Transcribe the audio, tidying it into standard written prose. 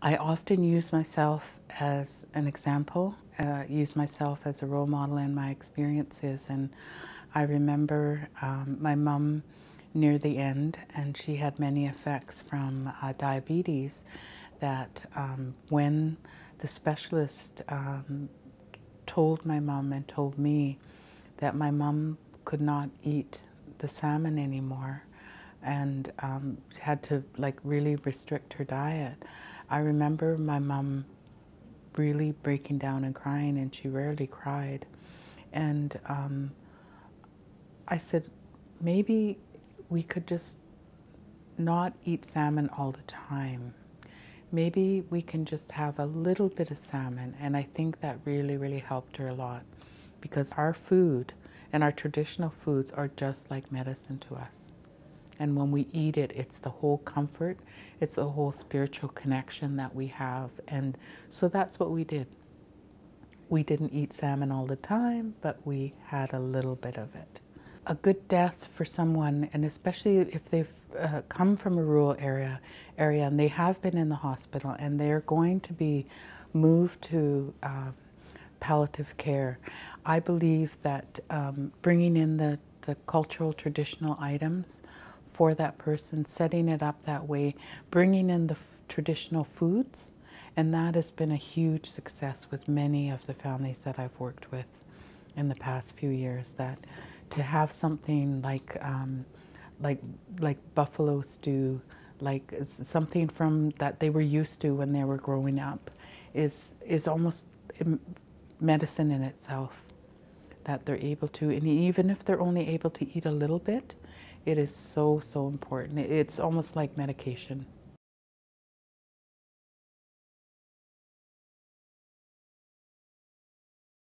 I often use myself as an example, use myself as a role model in my experiences. And I remember my mom near the end, and she had many effects from diabetes, that when the specialist told my mom and told me that my mom could not eat the salmon anymore and had to like really restrict her diet. I remember my mom really breaking down and crying, and she rarely cried. And I said, maybe we could just not eat salmon all the time. Maybe we can just have a little bit of salmon. And I think that really, really helped her a lot, because our food and our traditional foods are just like medicine to us. And when we eat it, it's the whole comfort, it's the whole spiritual connection that we have. And so that's what we did. We didn't eat salmon all the time, but we had a little bit of it. A good death for someone, and especially if they've come from a rural area and they have been in the hospital and they're going to be moved to palliative care, I believe that bringing in the cultural traditional items for that person, setting it up that way, bringing in the traditional foods, and that has been a huge success with many of the families that I've worked with in the past few years. That to have something like buffalo stew, like something from that they were used to when they were growing up, is almost medicine in itself. That they're able to, and even if they're only able to eat a little bit, it is so, so important. It's almost like medication.